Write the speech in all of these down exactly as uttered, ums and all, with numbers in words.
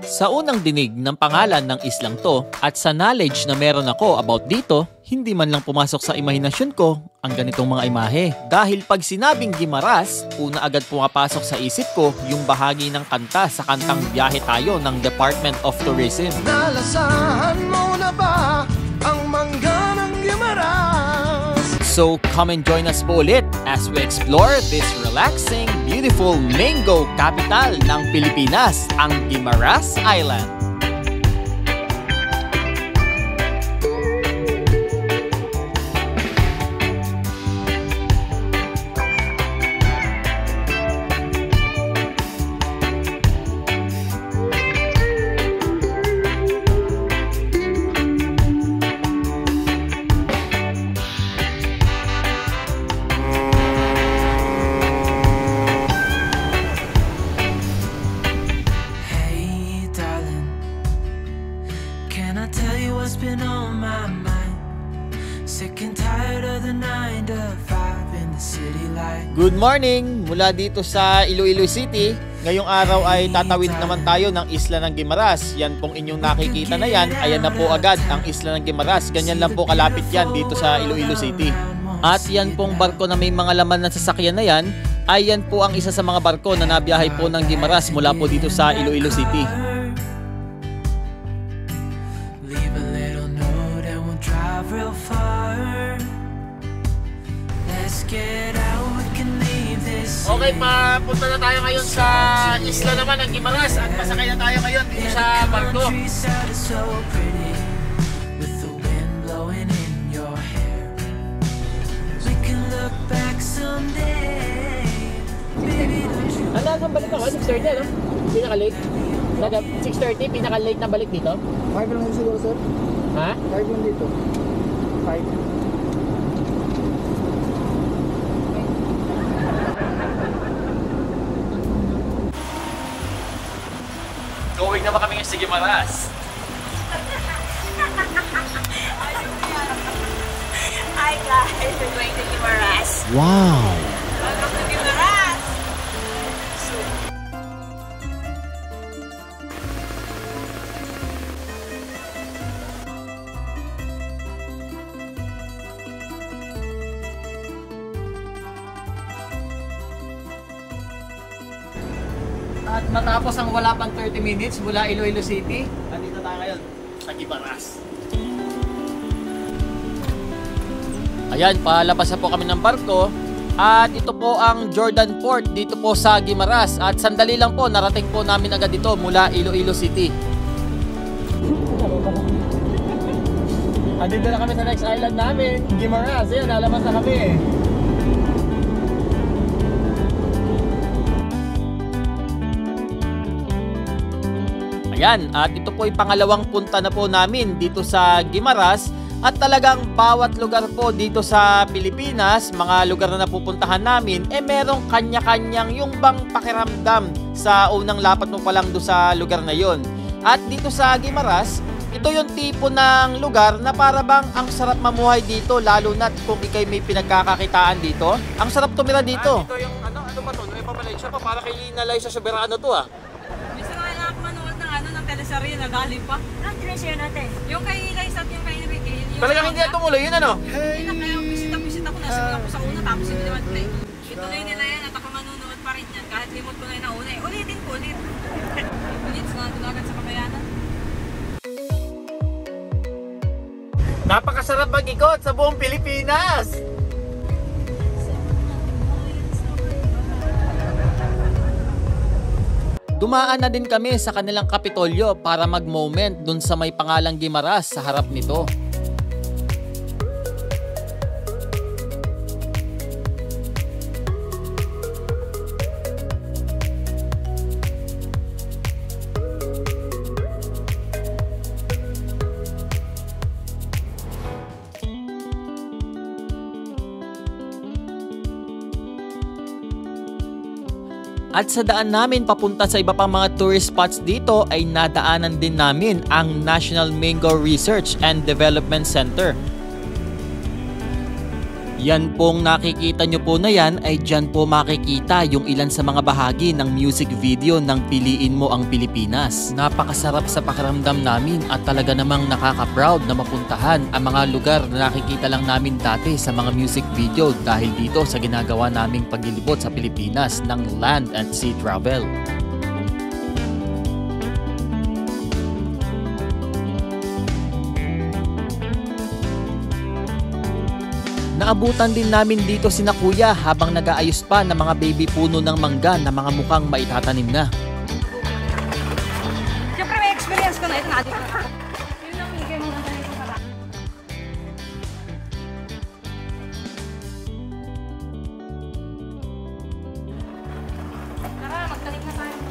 Sa unang dinig ng pangalan ng islang to at sa knowledge na meron ako about dito, hindi man lang pumasok sa imahinasyon ko ang ganitong mga imahe. Dahil pag sinabing Guimaras, una agad pumapasok sa isip ko yung bahagi ng kanta sa kantang Biyahe Tayo ng Department of Tourism. Nalasahan mo na ba ang mangga ng Guimaras? So come and join us po ulit as we explore this relaxing, beautiful mango capital ng Pilipinas, ang Guimaras Island. Good morning! Mula dito sa Iloilo City, ngayong araw ay tatawid naman tayo ng Isla ng Guimaras. Yan pong inyong nakikita na yan, ayan na po agad ang Isla ng Guimaras. Ganyan lang po kalapit yan dito sa Iloilo City. At yan pong barko na may mga laman na sasakyan na yan, ay yan po ang isa sa mga barko na nabiyahe po ng Guimaras mula po dito sa Iloilo City. Okay, papunta na tayo ngayon sa isla naman ng Guimaras at pasakay na tayo ngayon dito sa barko. Ano ang balik ako? six thirty, ano? Pinaka-late? six thirty, pinaka-late na balik dito? five lang siguro, sir. Ha? five lang dito. five. Going na ba kami sa Guimaras? Hi guys, we're going to Guimaras. Wow! Welcome to Guimaras! At matapos ang wala pang thirty minutes mula Iloilo City, andito tayo ngayon sa Guimaras. Ayan, palabas na po kami ng barko. At ito po ang Jordan Port dito po sa Guimaras. At sandali lang po, narating po namin agad dito mula Iloilo City. Andito na kami sa next island namin, Guimaras. Ayan, lalabas na kami. Ayan, at ito po ay pangalawang punta na po namin dito sa Guimaras. At talagang bawat lugar po dito sa Pilipinas, mga lugar na napupuntahan namin, eh merong kanya-kanyang yung bang pakiramdam sa unang lapat mo pa lang doon sa lugar na yon. At dito sa Guimaras, ito yung tipo ng lugar na para bang ang sarap mamuhay dito, lalo na kung ikay may pinagkakakitaan dito. Ang sarap tumira dito. Ah, dito yung ano, ano ba to? May papalaysa pa para kay Lina Liza Soberano to ah. Teleserye na galing pa. Anong teleserye natin? Yung kay Liza at yung kay Ricky. Talagang hindi na tumuloy yun ano? Hindi na, kaya bisita-bisita ko na. Sabi ako sa una tapos hindi naman play. Ituloy nila yan at ako manunood pa rin yan. Kahit limot ko na yung nauna eh. Ulitin ko ulit. Ulit sa nga agad sa Kabayanan. Napakasarap mag-ikot sa buong Pilipinas! Dumaan na din kami sa kanilang Kapitolyo para mag-moment dun sa may pangalang Guimaras sa harap nito. At sa daan namin papunta sa iba pang mga tourist spots dito ay nadaanan din namin ang National Mango Research and Development Center. Yan pong nakikita nyo po na yan ay dyan po makikita yung ilan sa mga bahagi ng music video ng Piliin Mo ang Pilipinas. Napakasarap sa pakiramdam namin at talaga namang nakaka-proud na mapuntahan ang mga lugar na nakikita lang namin dati sa mga music video dahil dito sa ginagawa naming paglilibot sa Pilipinas ng land and sea travel. Naabutan din namin dito sina Kuya habang nag-aayos pa ng mga baby puno ng mangga na mga mukhang maitatanim na. Siyempre may experience ko na ito na dito. Yun lang, hindi kayo mga ganito pala. Tara, magtanim na tayo.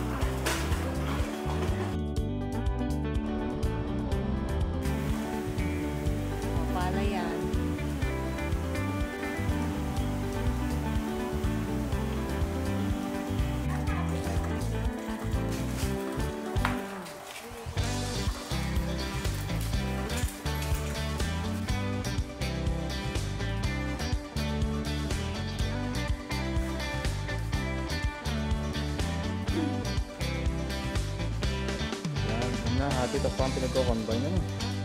O, pala yan. Yan, na, hati tapos pang pinagko-combine ano.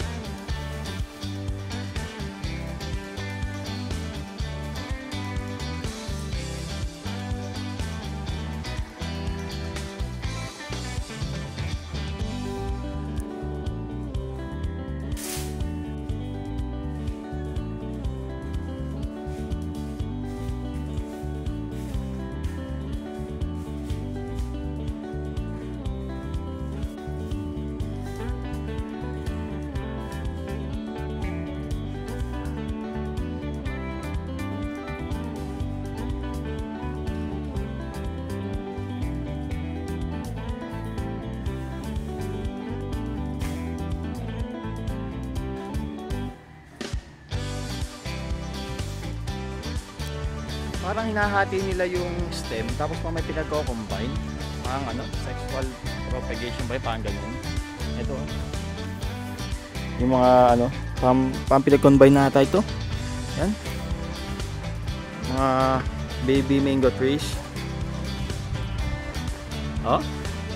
Parang hinahati nila yung stem tapos pa may pinagko-combine. Parang ano, sexual propagation ba yun? Parang ganun. Ito. Yung mga ano, pam, pam pinag-combine na ata ito. Yan. Mga baby mango trees. Oh.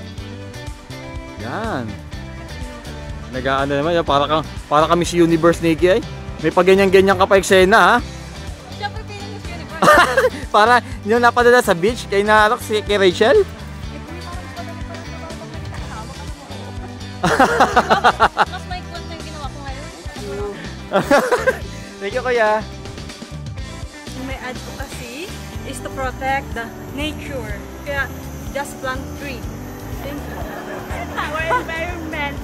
Yan. Nag-aano naman, para kang para ka Miss Universe, Nikki ay. May paganyan-ganyan ka pa eksena ha. Siyempre pinag Miss Universe. Para yung napadala sa beach kay na si kay Rachel. Mas may kwento yung ginawa ko ngayon. Thank you, Kuya. My advocacy is to protect the nature. Kaya just plant tree. Thank you. Our environment.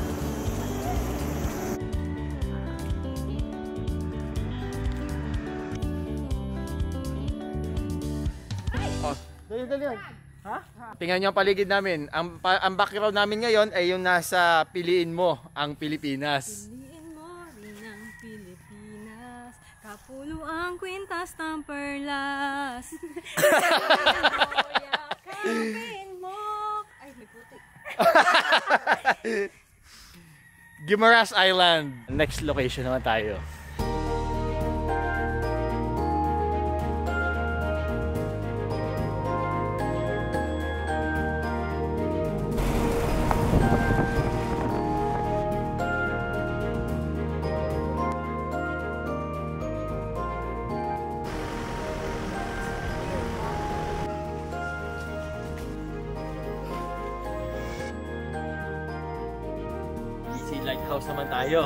Oh, dali dali. Ha? Tingnan niyo ang paligid namin. Ang, pa, ang background namin ngayon ay yung nasa Piliin Mo ang Pilipinas. Piliin mo rin ang Pilipinas, kapulo ang kwintas ng perlas. Kapin mo. Ay, may puti. Guimaras Island. Next location naman tayo. Easy Lighthouse naman tayo.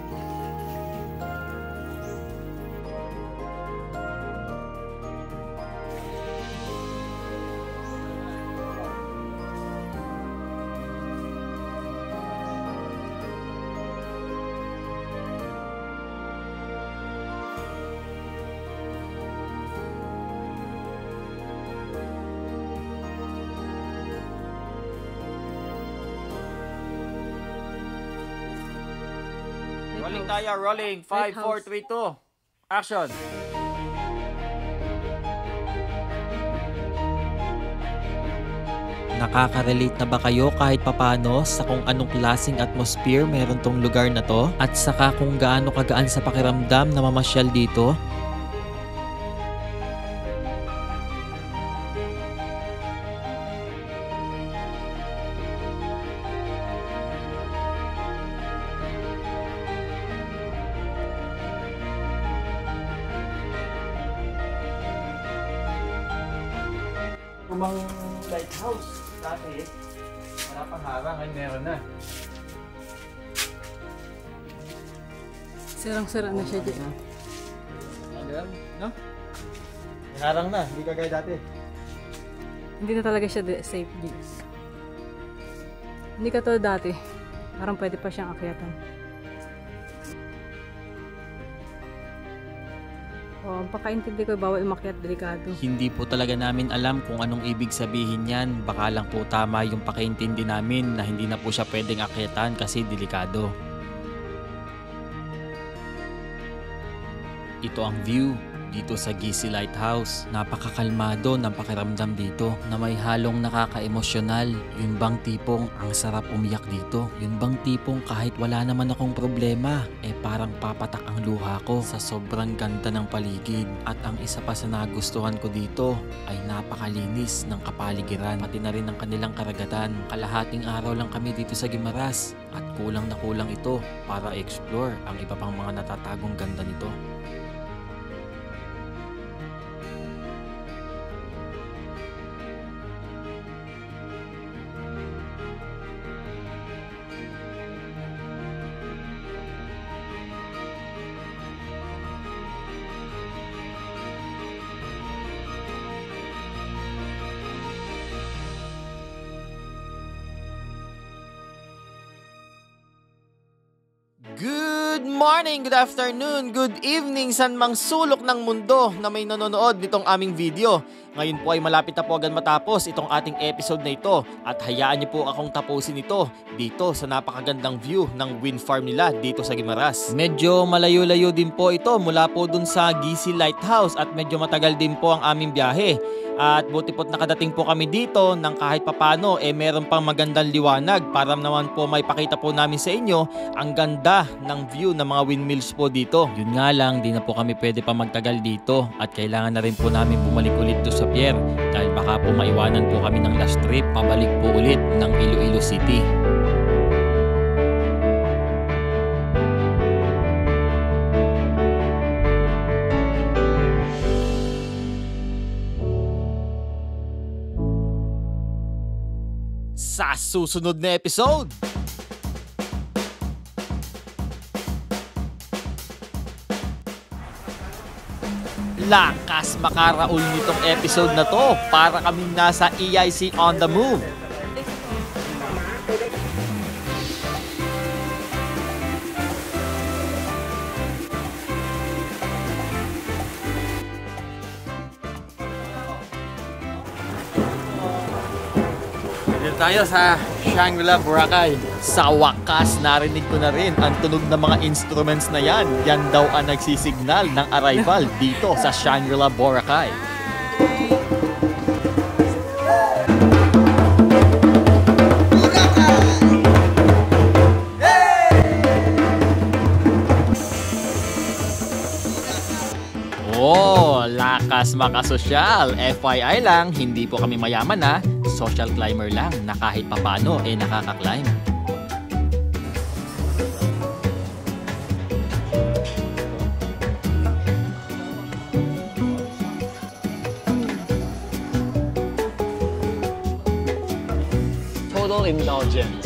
Rolling tayo, rolling. five, four, three, two. Action! Nakaka-relate na ba kayo kahit papano sa kung anong klaseng atmosphere meron tong lugar na to? At saka kung gaano kagaan sa pakiramdam na mamasyal dito? lumang lighthouse. Dati, wala pang harang, ay meron na. Sirang-sira na siya dyan. Ayan, no? May harang na, hindi kagaya dati. Hindi na talaga siya safe dito. Hindi ka to dati. Parang pwede pa siyang akyatan. Oh, ang pagkaintindi ko, bawal umakyat, delikado. Hindi po talaga namin alam kung anong ibig sabihin yan. Baka lang po tama yung pakaintindi namin na hindi na po siya pwedeng akyatan kasi delikado. Ito ang view dito sa Gisi Lighthouse. Napakakalmado ng pakiramdam dito na may halong nakaka-emosyonal. Yun bang tipong ang sarap umiyak dito? Yun bang tipong kahit wala naman akong problema, eh parang papatak ang luha ko sa sobrang ganda ng paligid. At ang isa pa sa nagustuhan ko dito ay napakalinis ng kapaligiran, pati na rin ng kanilang karagatan. Kalahating araw lang kami dito sa Guimaras at kulang na kulang ito para i-explore ang iba pang mga natatagong ganda nito. Good morning, good afternoon, good evening sa mang sulok ng mundo na may nanonood nitong aming video. Ngayon po ay malapit na po agad matapos itong ating episode na ito at hayaan niyo po akong tapusin ito dito sa napakagandang view ng wind farm nila dito sa Guimaras. Medyo malayo-layo din po ito mula po dun sa Gisi Lighthouse at medyo matagal din po ang aming biyahe. At buti po't nakadating po kami dito nang kahit papano eh meron pang magandang liwanag para naman po may pakita po namin sa inyo ang ganda ng view ng mga windmills po dito. Yun nga lang, di na po kami pwede pa magtagal dito at kailangan na rin po namin bumalik ulit to sa pier dahil baka po maiwanan po kami ng last trip pabalik po ulit ng Iloilo City. Sa susunod na episode, lakas makaraul nitong episode na to para kaming nasa E I C on the move. Dito tayo sa Shangri-La, Boracay. Sa wakas, narinig ko na rin ang tunog ng mga instruments na yan. Yan daw ang nagsisignal ng arrival dito sa Shangri-La, Boracay. Oh, lakas makasosyal. F Y I lang, hindi po kami mayaman ha. Social climber lang na kahit papano eh nakaka-climb. Total indulgence.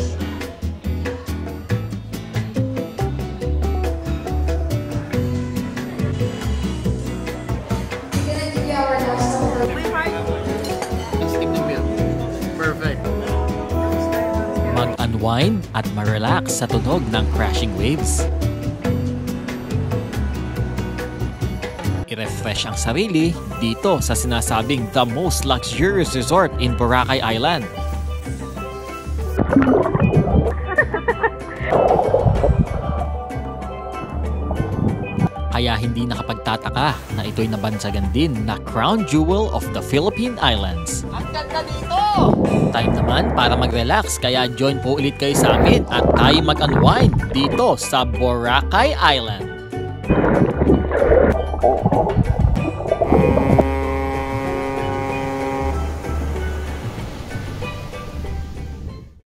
Mag-unwind at ma-relax sa tunog ng crashing waves. I-refresh ang sarili dito sa sinasabing the most luxurious resort in Boracay Island. Kaya hindi nakapagtataka na ito'y nabansagan din na crown jewel of the Philippine Islands. Ang ganda dito! Time naman para mag-relax kaya join po ulit kayo sa amin at tayo mag-unwind dito sa Boracay Island.